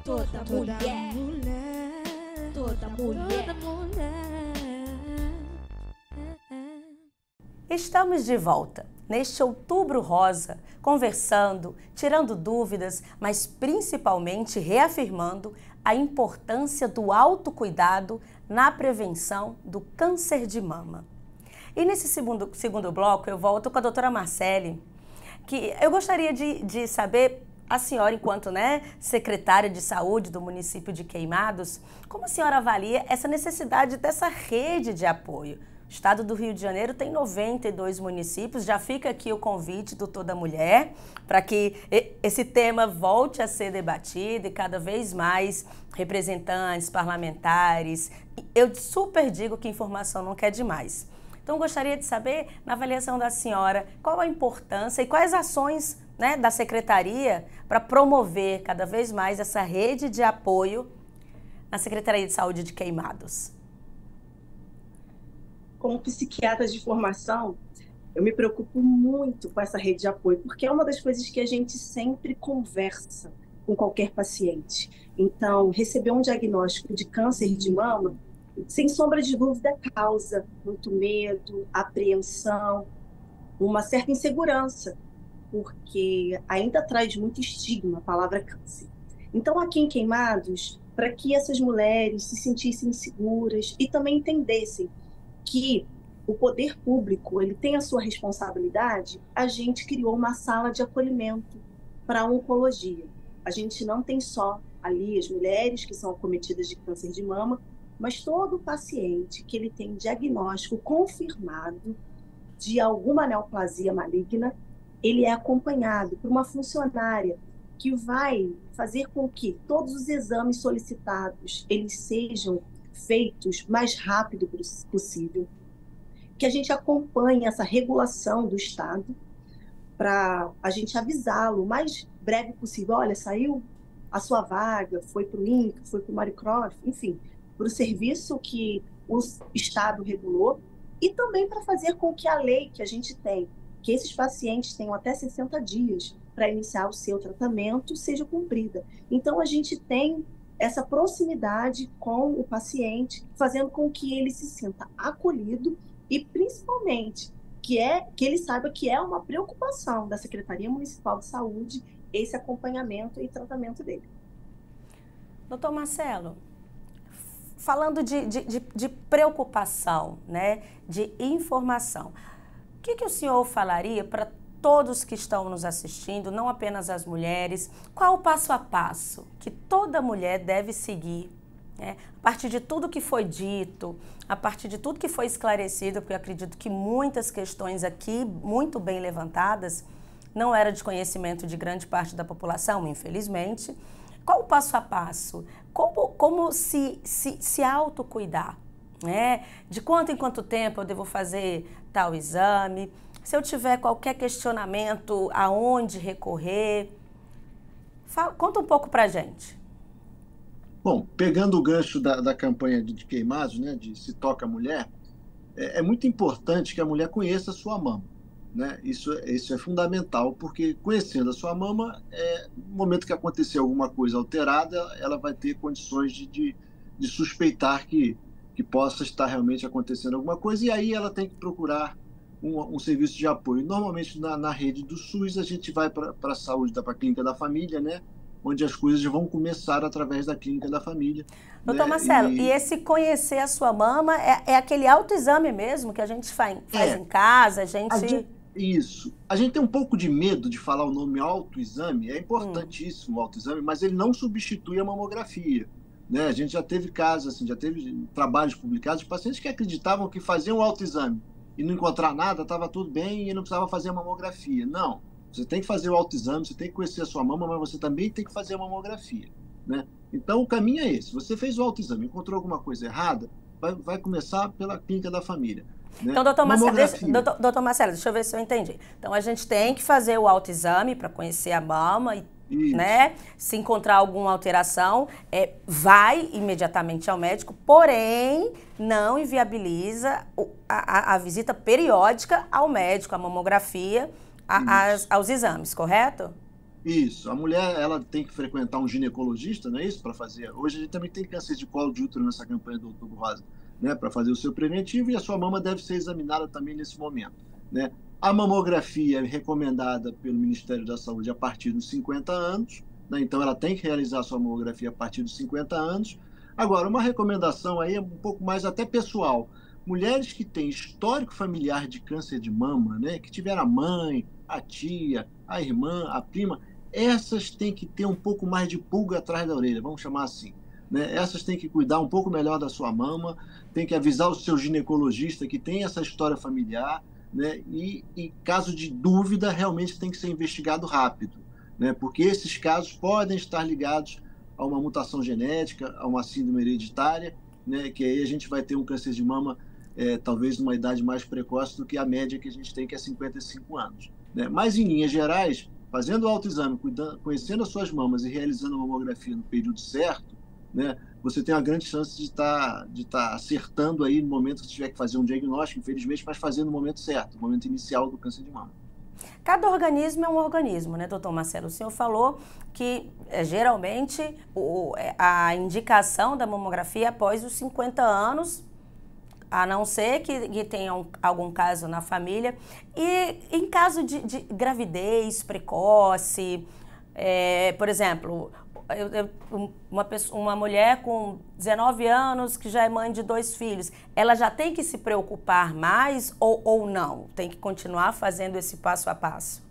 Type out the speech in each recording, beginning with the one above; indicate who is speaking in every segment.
Speaker 1: Toda mulher, toda mulher.
Speaker 2: Estamos de volta neste Outubro Rosa, conversando, tirando dúvidas, mas principalmente reafirmando a importância do autocuidado na prevenção do câncer de mama. E nesse segundo bloco eu volto com a doutora Marcele, que eu gostaria de saber, a senhora enquanto secretária de saúde do município de Queimados, como a senhora avalia essa necessidade dessa rede de apoio? O estado do Rio de Janeiro tem 92 municípios, já fica aqui o convite do Toda Mulher para que esse tema volte a ser debatido e cada vez mais representantes, parlamentares. Eu super digo que informação não quer demais. Então, gostaria de saber, na avaliação da senhora, qual a importância e quais ações da Secretaria para promover cada vez mais essa rede de apoio na Secretaria de Saúde de Queimados.
Speaker 3: Como psiquiatra de formação, eu me preocupo muito com essa rede de apoio, porque é uma das coisas que a gente sempre conversa com qualquer paciente. Então, receber um diagnóstico de câncer de mama, sem sombra de dúvida, causa muito medo, apreensão, uma certa insegurança, porque ainda traz muito estigma a palavra câncer. Então, aqui em Queimados, para que essas mulheres se sentissem seguras e também entendessem que o poder público ele tem a sua responsabilidade, a gente criou uma sala de acolhimento para a oncologia. A gente não tem só ali as mulheres que são acometidas de câncer de mama, mas todo paciente que ele tem diagnóstico confirmado de alguma neoplasia maligna, ele é acompanhado por uma funcionária que vai fazer com que todos os exames solicitados eles sejam feitos mais rápido possível, que a gente acompanhe essa regulação do Estado para a gente avisá-lo o mais breve possível. Olha, saiu a sua vaga, foi para o INCA, foi para o Maricroft, enfim, para o serviço que o Estado regulou e também para fazer com que a lei que a gente tem, que esses pacientes tenham até 60 dias para iniciar o seu tratamento, seja cumprida. Então, a gente tem essa proximidade com o paciente, fazendo com que ele se sinta acolhido e, principalmente, que ele saiba que é uma preocupação da Secretaria Municipal de Saúde esse acompanhamento e tratamento dele.
Speaker 2: Doutor Marcelo, falando de preocupação, de informação, o que o senhor falaria para todos que estão nos assistindo, não apenas as mulheres, qual o passo a passo que toda mulher deve seguir, a partir de tudo que foi dito, a partir de tudo que foi esclarecido, porque eu acredito que muitas questões aqui, muito bem levantadas, não era de conhecimento de grande parte da população, infelizmente. Qual o passo a passo? Como se autocuidar? De quanto em quanto tempo eu devo fazer tal exame? Se eu tiver qualquer questionamento, aonde recorrer? Conta um pouco pra gente.
Speaker 4: Bom, pegando o gancho da campanha de Queimados, de Se Toca a Mulher, é muito importante que a mulher conheça a sua mama. Isso é fundamental, porque conhecendo a sua mama, no momento que acontecer alguma coisa alterada, ela vai ter condições de suspeitar que possa estar realmente acontecendo alguma coisa, e aí ela tem que procurar um serviço de apoio. Normalmente, na rede do SUS, a gente vai para a saúde, para a clínica da família, onde as coisas vão começar através da clínica da família.
Speaker 2: Doutor Marcelo, e esse conhecer a sua mama é aquele autoexame mesmo que a gente faz em casa,
Speaker 4: Isso. A gente tem um pouco de medo de falar o nome autoexame, é importantíssimo o autoexame, mas ele não substitui a mamografia. A gente já teve casos, já teve trabalhos publicados de pacientes que acreditavam que faziam o autoexame e não encontrar nada, estava tudo bem e não precisava fazer a mamografia. Não, você tem que fazer o autoexame, você tem que conhecer a sua mama, mas você também tem que fazer a mamografia. Então, o caminho é esse. Você fez o autoexame, encontrou alguma coisa errada, vai começar pela clínica da família.
Speaker 2: Então, doutor Marcelo, deixa eu ver se eu entendi. Então, a gente tem que fazer o autoexame para conhecer a mama e se encontrar alguma alteração, vai imediatamente ao médico, porém não inviabiliza a visita periódica ao médico, a mamografia, aos exames, correto?
Speaker 4: Isso. A mulher, ela tem que frequentar um ginecologista, não é isso? Para fazer. Hoje a gente também tem câncer de colo de útero nessa campanha do Outubro Rosa, né? Para fazer o seu preventivo, e a sua mama deve ser examinada também nesse momento, né? A mamografia é recomendada pelo Ministério da Saúde a partir dos 50 anos, né? Então ela tem que realizar a sua mamografia a partir dos 50 anos. Agora, uma recomendação aí é um pouco mais até pessoal. Mulheres que têm histórico familiar de câncer de mama, né? Que tiveram a mãe, a tia, a irmã, a prima, essas têm que ter um pouco mais de pulga atrás da orelha, vamos chamar assim, né? Essas têm que cuidar um pouco melhor da sua mama, tem que avisar o seu ginecologista que tem essa história familiar, né? E caso de dúvida, realmente tem que ser investigado rápido, né? Porque esses casos podem estar ligados a uma mutação genética, a uma síndrome hereditária, né? Que aí a gente vai ter um câncer de mama, talvez numa idade mais precoce do que a média que a gente tem, que é 55 anos. Né? Mas, em linhas gerais, fazendo o autoexame, conhecendo as suas mamas e realizando a mamografia no período certo, né, você tem uma grande chance de estar acertando aí no momento que tiver que fazer um diagnóstico, infelizmente, mas fazer no momento certo, no momento inicial do câncer de mama.
Speaker 2: Cada organismo é um organismo, né, doutor Marcelo? O senhor falou que geralmente a indicação da mamografia é após os 50 anos, a não ser que tenha algum caso na família. E em caso de gravidez precoce, por exemplo, uma mulher com 19 anos que já é mãe de 2 filhos, ela já tem que se preocupar mais ou não? Tem que continuar fazendo esse passo a passo?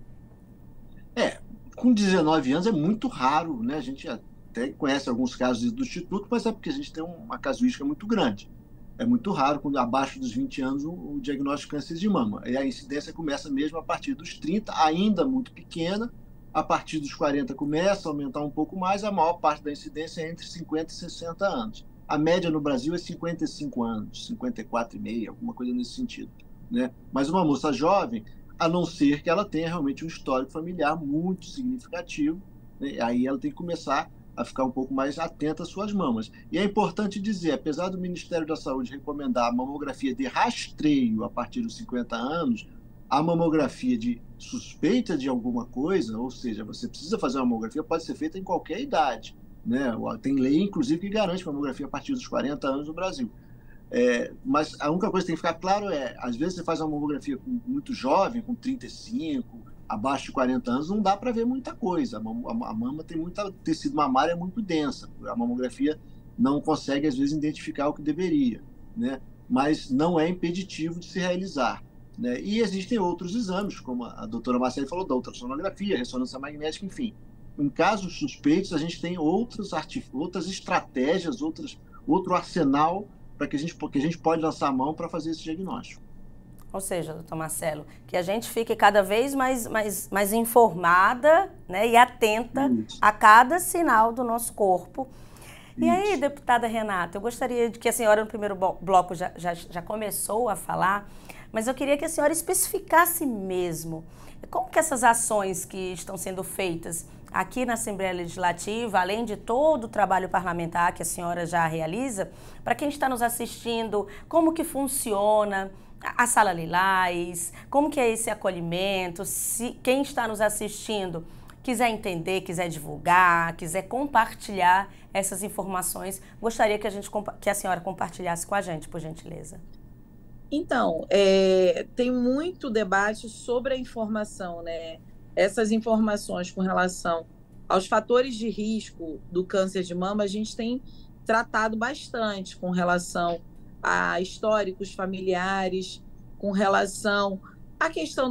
Speaker 4: Com 19 anos é muito raro, né? A gente até conhece alguns casos do Instituto, mas é porque a gente tem uma casuística muito grande. É muito raro, quando abaixo dos 20 anos, o diagnóstico de câncer de mama. E a incidência começa mesmo a partir dos 30, ainda muito pequena. A partir dos 40 começa a aumentar um pouco mais. A maior parte da incidência é entre 50 e 60 anos. A média no Brasil é 55 anos, 54,5, alguma coisa nesse sentido, né? Mas uma moça jovem, a não ser que ela tenha realmente um histórico familiar muito significativo, né? Aí ela tem que começar a ficar um pouco mais atenta às suas mamas. E é importante dizer, apesar do Ministério da Saúde recomendar a mamografia de rastreio a partir dos 50 anos, a mamografia de suspeita de alguma coisa, ou seja, você precisa fazer uma mamografia, pode ser feita em qualquer idade, né? Tem lei, inclusive, que garante mamografia a partir dos 40 anos no Brasil. Mas a única coisa que tem que ficar claro às vezes você faz uma mamografia muito jovem, com 35, abaixo de 40 anos, não dá para ver muita coisa. A mama tem muito tecido mamário, é muito densa. A mamografia não consegue, às vezes, identificar o que deveria, né? Mas não é impeditivo de se realizar, né? E existem outros exames, como a doutora Marcele falou, da ultrassonografia, ressonância magnética, enfim. Em casos suspeitos, a gente tem outras estratégias, outro arsenal porque a gente pode lançar a mão para fazer esse diagnóstico.
Speaker 2: Ou seja, doutor Marcelo, que a gente fique cada vez mais informada, né, e atenta a cada sinal do nosso corpo. E aí, deputada Renata, eu gostaria de que a senhora no primeiro bloco já começou a falar, mas eu queria que a senhora especificasse mesmo como que essas ações que estão sendo feitas aqui na Assembleia Legislativa, além de todo o trabalho parlamentar que a senhora já realiza, para quem está nos assistindo, como que funciona a Sala Lilás, como que é esse acolhimento, se quem está nos assistindo quiser entender, quiser divulgar, quiser compartilhar essas informações, gostaria que a senhora compartilhasse com a gente, por gentileza.
Speaker 5: Então, tem muito debate sobre a informação, né? Essas informações com relação aos fatores de risco do câncer de mama, a gente tem tratado bastante com relação a históricos familiares, com relação à questão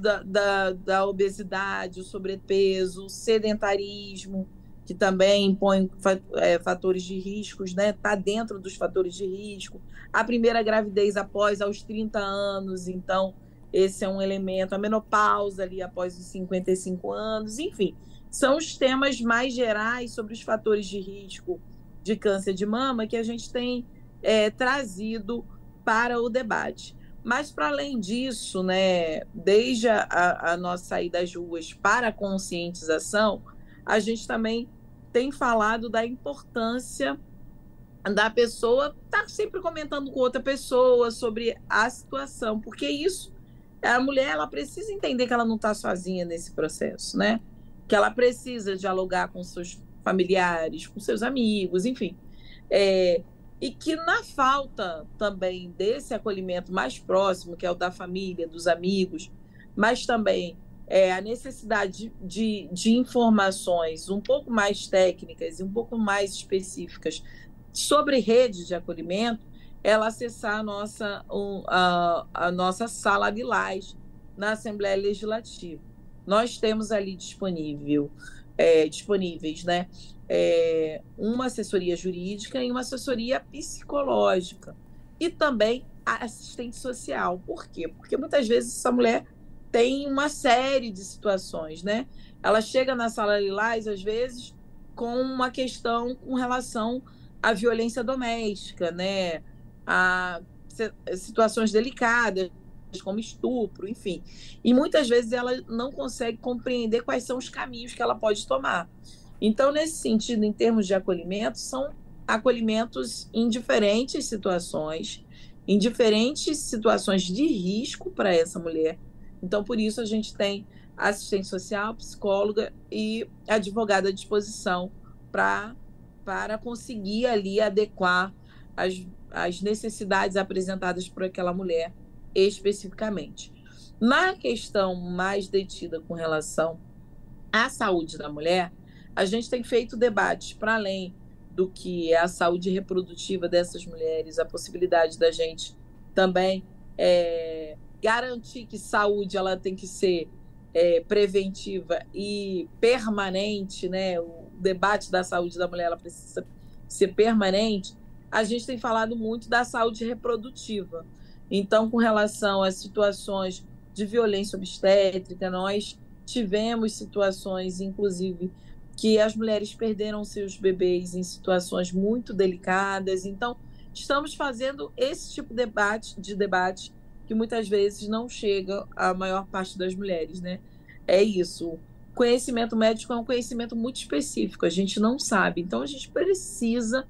Speaker 5: da obesidade, o sobrepeso, o sedentarismo, que também impõe fatores de riscos, né? Está dentro dos fatores de risco. A primeira gravidez após aos 30 anos, então esse é um elemento. A menopausa ali após os 55 anos, enfim. São os temas mais gerais sobre os fatores de risco de câncer de mama que a gente tem trazido para o debate. Mas, para além disso, né, desde a nossa saída às ruas para a conscientização, a gente também tem falado da importância da pessoa estar sempre comentando com outra pessoa sobre a situação, porque isso, a mulher, ela precisa entender que ela não está sozinha nesse processo, né? que ela precisa dialogar com seus familiares, com seus amigos, enfim. E que na falta também desse acolhimento mais próximo, que é o da família, dos amigos, mas também a necessidade de informações um pouco mais técnicas e um pouco mais específicas sobre rede de acolhimento, ela acessar a nossa sala Lilás na Assembleia Legislativa. Nós temos ali disponíveis, né, uma assessoria jurídica e uma assessoria psicológica e também a assistente social. Por quê? Porque muitas vezes essa mulher tem uma série de situações, né? Ela chega na sala Lilás, às vezes, com uma questão com relação à violência doméstica, né? A situações delicadas, como estupro, enfim. E muitas vezes ela não consegue compreender quais são os caminhos que ela pode tomar. Então, nesse sentido, em termos de acolhimento, são acolhimentos em diferentes situações de risco para essa mulher. Então, por isso, a gente tem assistente social, psicóloga e advogada à disposição para conseguir ali adequar as necessidades apresentadas por aquela mulher especificamente. Na questão mais detida com relação à saúde da mulher, a gente tem feito debates para além do que é a saúde reprodutiva dessas mulheres, a possibilidade da gente também garantir que saúde ela tem que ser preventiva e permanente, né? O debate da saúde da mulher ela precisa ser permanente. A gente tem falado muito da saúde reprodutiva. Então, com relação às situações de violência obstétrica, nós tivemos situações, inclusive, que as mulheres perderam seus bebês em situações muito delicadas. Então, estamos fazendo esse tipo de debate que muitas vezes não chega à maior parte das mulheres, né? É isso. Conhecimento médico é um conhecimento muito específico, a gente não sabe. Então, a gente precisa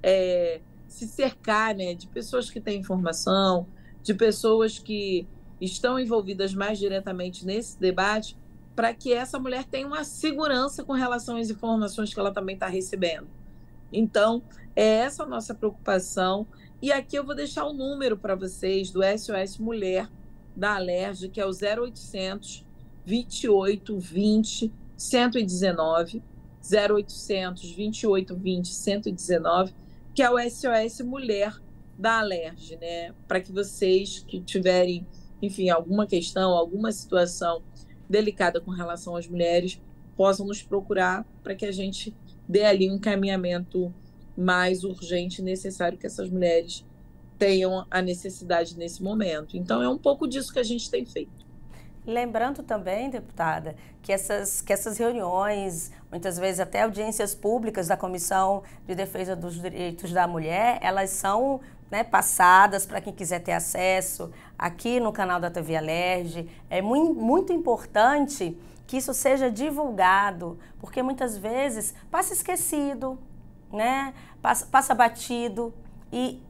Speaker 5: se cercar, né, de pessoas que têm informação, de pessoas que estão envolvidas mais diretamente nesse debate, para que essa mulher tenha uma segurança com relação às informações que ela também está recebendo. Então, é essa a nossa preocupação. E aqui eu vou deixar o número para vocês do SOS Mulher da Alerj, que é o 0800 28 20 119, 0800 28 20 119, que é o SOS Mulher da Alerj, né? Para que vocês que tiverem, enfim, alguma questão, alguma situação delicada com relação às mulheres, possam nos procurar para que a gente dê ali um encaminhamento mais urgente e necessário que essas mulheres tenham a necessidade nesse momento. Então, é um pouco disso que a gente tem feito.
Speaker 2: Lembrando também, deputada, que essas reuniões, muitas vezes até audiências públicas da Comissão de Defesa dos Direitos da Mulher, elas são, né, passadas para quem quiser ter acesso aqui no canal da TV Alerj. É muito importante que isso seja divulgado, porque muitas vezes passa esquecido, né? Passa batido, e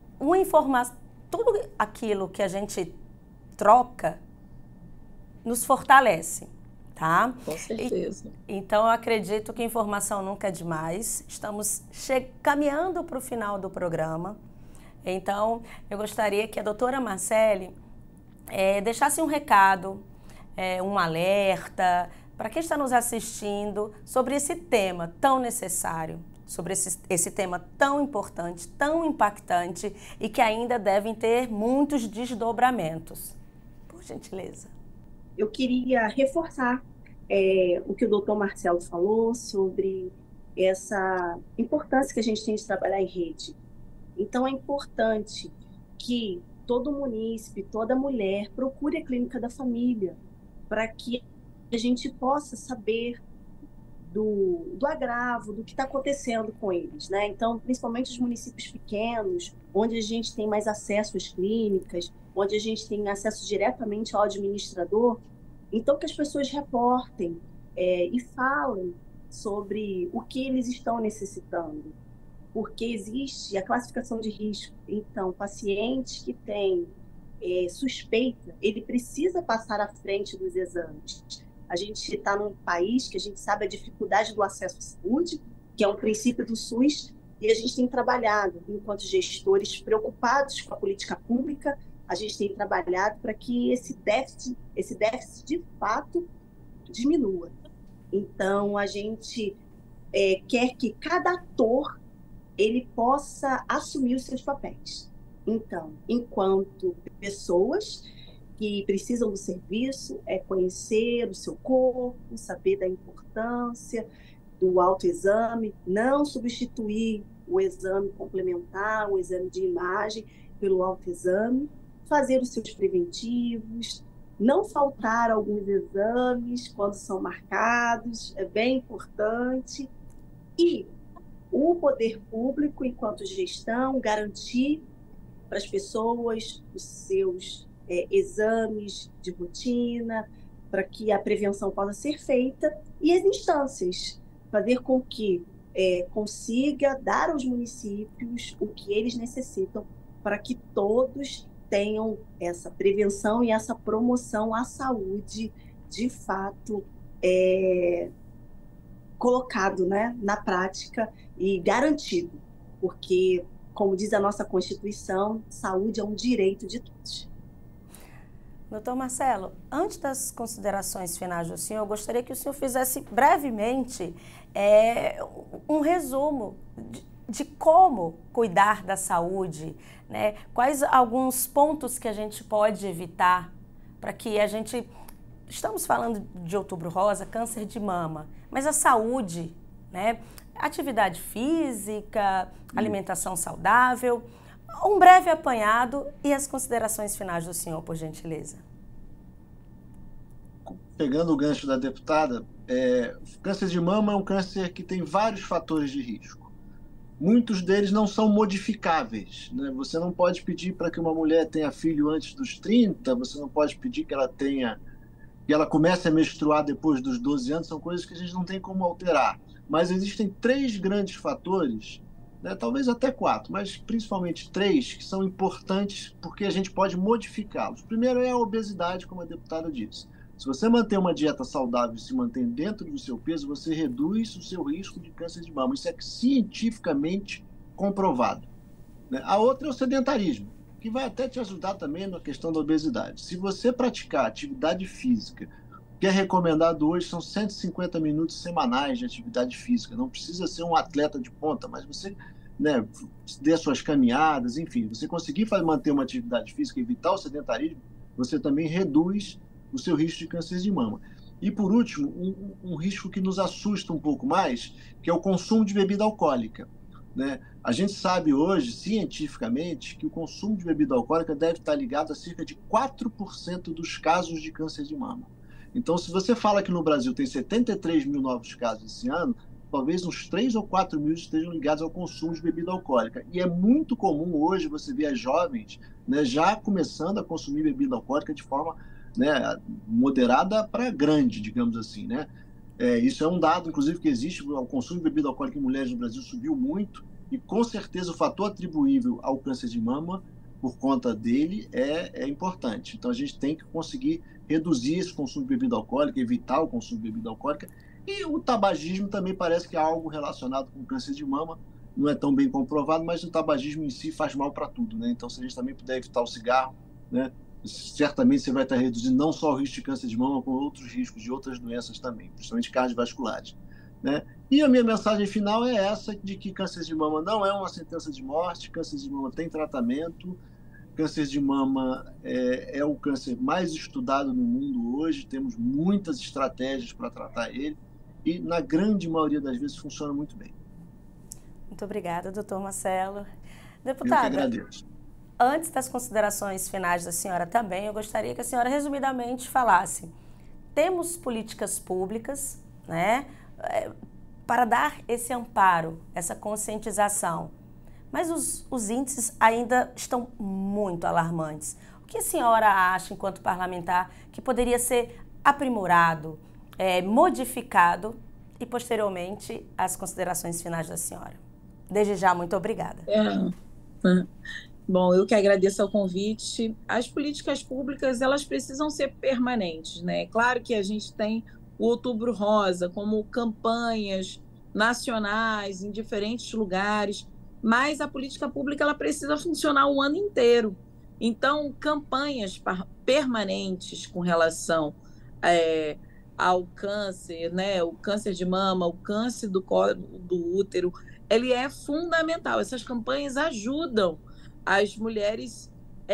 Speaker 2: tudo aquilo que a gente troca nos fortalece, tá?
Speaker 5: Com certeza.
Speaker 2: Então, eu acredito que informação nunca é demais. Estamos caminhando para o final do programa. Então, eu gostaria que a doutora Marcele deixasse um recado, um alerta, para quem está nos assistindo, sobre esse tema tão necessário, sobre esse tema tão importante, tão impactante e que ainda devem ter muitos desdobramentos. Por gentileza.
Speaker 3: Eu queria reforçar o que o doutor Marcelo falou sobre essa importância que a gente tem de trabalhar em rede. Então, é importante que todo munícipe, toda mulher procure a clínica da família para que a gente possa saber do agravo, do que está acontecendo com eles, né? Então, principalmente os municípios pequenos, onde a gente tem mais acesso às clínicas, onde a gente tem acesso diretamente ao administrador, então que as pessoas reportem e falem sobre o que eles estão necessitando, porque existe a classificação de risco. Então, paciente que tem suspeita, ele precisa passar à frente dos exames. A gente está num país que a gente sabe a dificuldade do acesso à saúde, que é um princípio do SUS, e a gente tem trabalhado, enquanto gestores preocupados com a política pública, a gente tem trabalhado para que esse déficit de fato diminua. Então, a gente quer que cada ator ele possa assumir os seus papéis. Então, enquanto pessoas que precisam do serviço, conhecer o seu corpo, saber da importância do autoexame, não substituir o exame complementar, o exame de imagem, pelo autoexame, fazer os seus preventivos, não faltar alguns exames quando são marcados, é bem importante. E o poder público, enquanto gestão, garantir para as pessoas os seus exames de rotina, para que a prevenção possa ser feita, e as instâncias, fazer com que consiga dar aos municípios o que eles necessitam para que todos tenham essa prevenção e essa promoção à saúde, de fato, colocado, né, na prática e garantido, porque, como diz a nossa Constituição, saúde é um direito de todos.
Speaker 2: Doutor Marcelo, antes das considerações finais do senhor, eu gostaria que o senhor fizesse brevemente um resumo de como cuidar da saúde, né? Quais alguns pontos que a gente pode evitar para que a gente... Estamos falando de Outubro Rosa, câncer de mama, mas a saúde, né? Atividade física, alimentação saudável... Um breve apanhado e as considerações finais do senhor, por gentileza.
Speaker 4: Pegando o gancho da deputada, o câncer de mama é um câncer que tem vários fatores de risco. Muitos deles não são modificáveis, né? Você não pode pedir para que uma mulher tenha filho antes dos 30, você não pode pedir que ela comece a menstruar depois dos 12 anos, são coisas que a gente não tem como alterar. Mas existem 3 grandes fatores, né, talvez até 4, mas principalmente 3, que são importantes porque a gente pode modificá-los. Primeiro é a obesidade, como a deputada disse. Se você manter uma dieta saudável e se mantém dentro do seu peso, você reduz o seu risco de câncer de mama. Isso é cientificamente comprovado, né? A outra é o sedentarismo, que vai até te ajudar também na questão da obesidade. Se você praticar atividade física, o que é recomendado hoje são 150 minutos semanais de atividade física. Não precisa ser um atleta de ponta, mas você, né, dê suas caminhadas, enfim, você conseguir manter uma atividade física e evitar o sedentarismo, você também reduz o seu risco de câncer de mama. E, por último, um risco que nos assusta um pouco mais, que é o consumo de bebida alcoólica, né? A gente sabe hoje, cientificamente, que o consumo de bebida alcoólica deve estar ligado a cerca de 4% dos casos de câncer de mama. Então, se você fala que no Brasil tem 73 mil novos casos esse ano, talvez uns 3 ou 4 mil estejam ligados ao consumo de bebida alcoólica. E é muito comum hoje você ver as jovens, né, já começando a consumir bebida alcoólica de forma, né, moderada para grande, digamos assim, né? Isso é um dado, inclusive, que existe. O consumo de bebida alcoólica em mulheres no Brasil subiu muito e, com certeza, o fator atribuível ao câncer de mama, por conta dele, é importante. Então, a gente tem que conseguir reduzir esse consumo de bebida alcoólica, evitar o consumo de bebida alcoólica. E o tabagismo também parece que é algo relacionado com o câncer de mama. Não é tão bem comprovado, mas o tabagismo em si faz mal para tudo, né? Então, se a gente também puder evitar o cigarro, né, certamente você vai estar reduzindo não só o risco de câncer de mama, como outros riscos de outras doenças também, principalmente cardiovasculares, né? E a minha mensagem final é essa, de que câncer de mama não é uma sentença de morte, câncer de mama tem tratamento, câncer de mama é o câncer mais estudado no mundo hoje, temos muitas estratégias para tratar ele e, na grande maioria das vezes, funciona muito bem.
Speaker 2: Muito obrigada, doutor Marcelo.
Speaker 4: Deputada, eu que agradeço.
Speaker 2: Antes das considerações finais da senhora também, eu gostaria que a senhora resumidamente falasse. Temos políticas públicas, né, para dar esse amparo, essa conscientização, mas os índices ainda estão muito alarmantes. O que a senhora acha, enquanto parlamentar, que poderia ser aprimorado, modificado e, posteriormente, as considerações finais da senhora? Desde já, muito obrigada.
Speaker 5: Bom, eu que agradeço o convite. As políticas públicas, elas precisam ser permanentes, né? Claro que a gente tem o Outubro Rosa, como campanhas nacionais em diferentes lugares, mas a política pública ela precisa funcionar o ano inteiro. Então, campanhas permanentes com relação ao câncer, né, o câncer de mama, o câncer do colo do útero, ele é fundamental. Essas campanhas ajudam as mulheres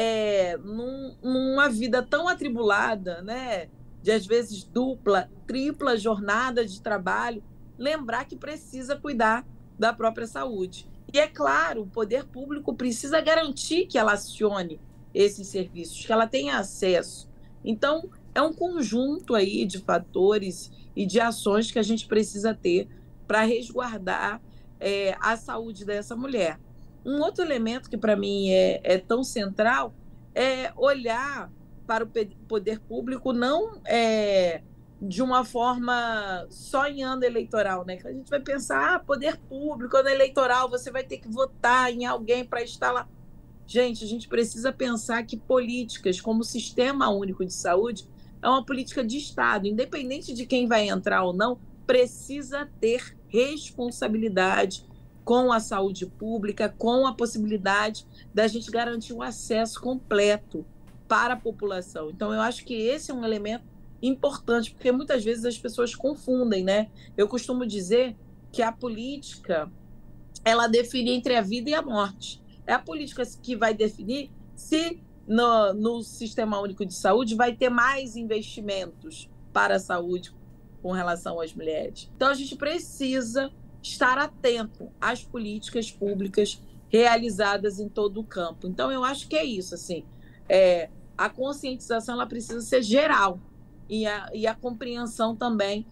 Speaker 5: numa vida tão atribulada, né, de às vezes dupla, tripla jornada de trabalho, lembrar que precisa cuidar da própria saúde. E é claro, o poder público precisa garantir que ela acione esses serviços, que ela tenha acesso. Então, é um conjunto aí de fatores e de ações que a gente precisa ter para resguardar a saúde dessa mulher. Um outro elemento que para mim é tão central é olhar para o poder público não de uma forma só em ano eleitoral, né? Que a gente vai pensar, poder público, ano eleitoral, você vai ter que votar em alguém para estar lá. Gente, a gente precisa pensar que políticas como o Sistema Único de Saúde é uma política de Estado, independente de quem vai entrar ou não, precisa ter responsabilidade com a saúde pública, com a possibilidade da gente garantir um acesso completo para a população. Então, eu acho que esse é um elemento importante, porque muitas vezes as pessoas confundem, né? Eu costumo dizer que a política, ela define entre a vida e a morte. É a política que vai definir se no Sistema Único de Saúde vai ter mais investimentos para a saúde com relação às mulheres. Então, a gente precisa estar atento às políticas públicas realizadas em todo o campo. Então, eu acho que é isso, assim, a conscientização ela precisa ser geral e a compreensão também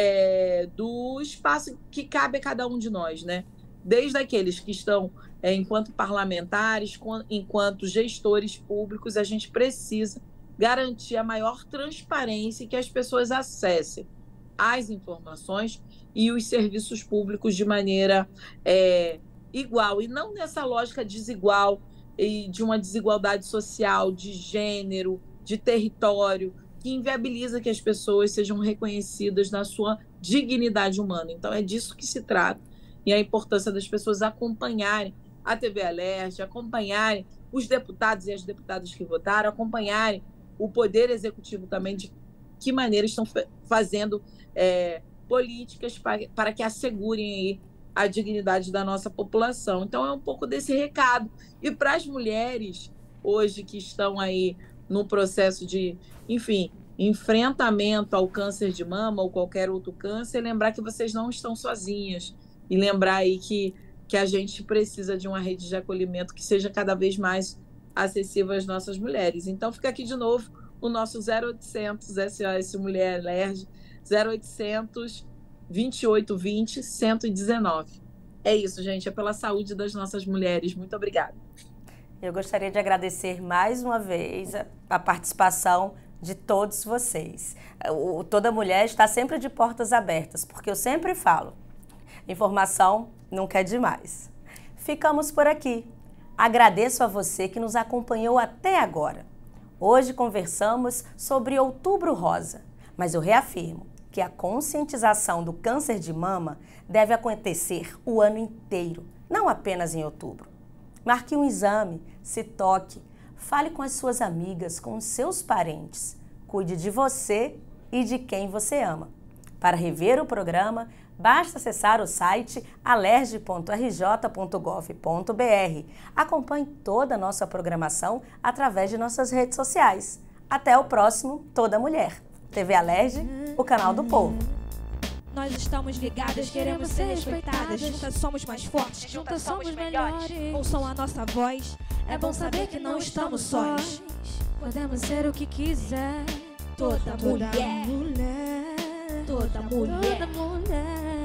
Speaker 5: do espaço que cabe a cada um de nós, né? Desde aqueles que estão enquanto parlamentares, enquanto gestores públicos, a gente precisa garantir a maior transparência e que as pessoas acessem as informações e os serviços públicos de maneira igual, e não nessa lógica desigual e de uma desigualdade social, de gênero, de território, que inviabiliza que as pessoas sejam reconhecidas na sua dignidade humana. Então, é disso que se trata. E a importância das pessoas acompanharem a TV Alerj, acompanharem os deputados e as deputadas que votaram, acompanharem o Poder Executivo também, de que maneira estão fazendo políticas para que assegurem aí a dignidade da nossa população. Então, é um pouco desse recado. E para as mulheres, hoje, que estão aí no processo de, enfim, enfrentamento ao câncer de mama ou qualquer outro câncer, lembrar que vocês não estão sozinhas. E lembrar aí que a gente precisa de uma rede de acolhimento que seja cada vez mais acessível às nossas mulheres. Então, fica aqui de novo o nosso 0800 SOS Mulher Alerj, 0800 2820 119. É isso, gente. É pela saúde das nossas mulheres. Muito obrigada.
Speaker 2: Eu gostaria de agradecer mais uma vez a participação de todos vocês. Toda Mulher está sempre de portas abertas, porque eu sempre falo, informação nunca é demais. Ficamos por aqui. Agradeço a você que nos acompanhou até agora. Hoje conversamos sobre Outubro Rosa, mas eu reafirmo que a conscientização do câncer de mama deve acontecer o ano inteiro, não apenas em outubro. Marque um exame, se toque, fale com as suas amigas, com os seus parentes. Cuide de você e de quem você ama. Para rever o programa, basta acessar o site alerj.rj.gov.br. Acompanhe toda a nossa programação através de nossas redes sociais. Até o próximo Toda Mulher. TV Alerj, o canal do povo.
Speaker 1: Nós estamos ligadas, queremos ser respeitadas. Juntas somos mais fortes, juntas somos melhores. Ouçam a nossa voz, é bom saber que não estamos sós. Podemos ser o que quiser. Toda mulher, toda mulher.